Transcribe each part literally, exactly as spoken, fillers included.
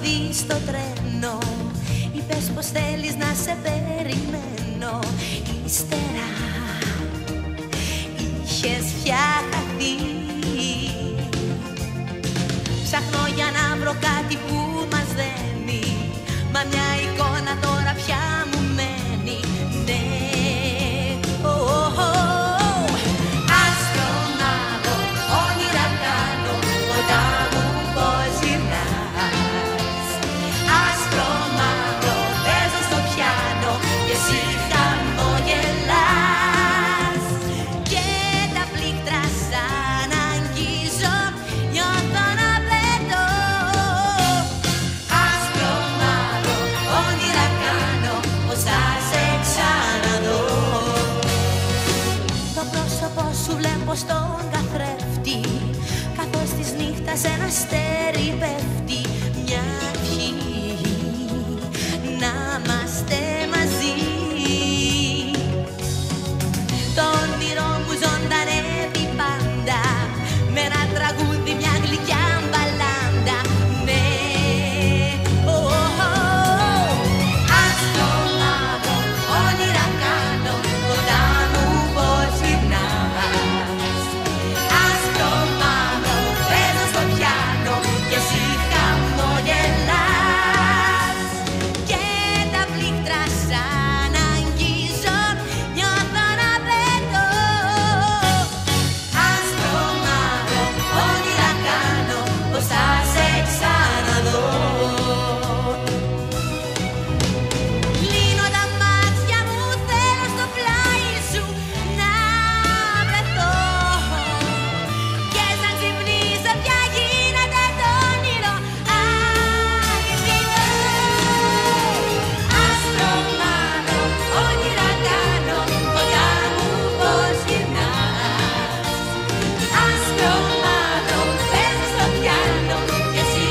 δεις στο τρένο, είπες πως θέλεις να σε περιμένω. Ύστερα είχες πια χαθεί. Ψάχνω για να βρω κάτι που μας δένει, μα μια εικόνα τώρα πια μου μένει. Ναι, oh, oh, oh. Άστρο μαύρο, όνειρα κάνω, κοντά μου πως γυρνάς. Άστρο μαύρο, παίζω στο πιάνο και εσύ χαμογελάς. Και τα πλήκτρα σαν αγγίζω, νιώθω να πετώ. Άστρο μαύρο, όνειρα κάνω, πως θα σε ξαναδώ. Το πρόσωπο σου βλέπω στον καθρέφτη, καθώς της νύχτας ένα αστέρι πέφτει. Μια ευχή να είμαστε μαζί. Το όνειρό μου ζωντανεύει πάντα, με ένα τραγούδι, μια γλυκιά μπαλάντα. Ναι, oh, oh, oh. Άστρο μαύρο, όνειρα κάνω, κοντά μου πως γυρνάς. Άστρο μαύρο, παίζω στο πιάνο και εσύ χαμογελάς. Και τα πλήκτρα σαν αγγίζω, νιώθω να πετώ. Άστρο μαύρο, όνειρα κάνω, πως θα σε ξαναδώ. Κλείνω τα μάτια μου, θέλω στο πλάι σου να βρεθώ. Και σαν ξυπνήσω πια γίνεται το όνειρο αληθινό. Άστρο μαύρο, όνειρα κάνω, κοντά μου πως γυρνάς. Άστρο μαύρο, παίζω στο πιάνο και εσύ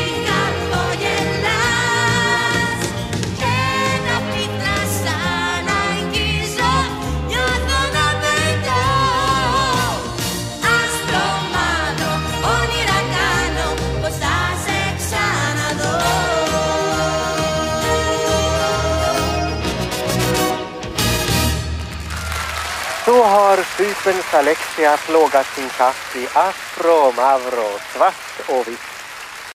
χαμογελάς. Και τα πλήκτρα σαν αγγίζω, νιώθω να πετώ. Άστρο μαύρο, όνειρα κάνω, πως θα σε ξαναδώ. Så har Cyperns Alexia plågat sin katt i afro, mavro, svart och vitt.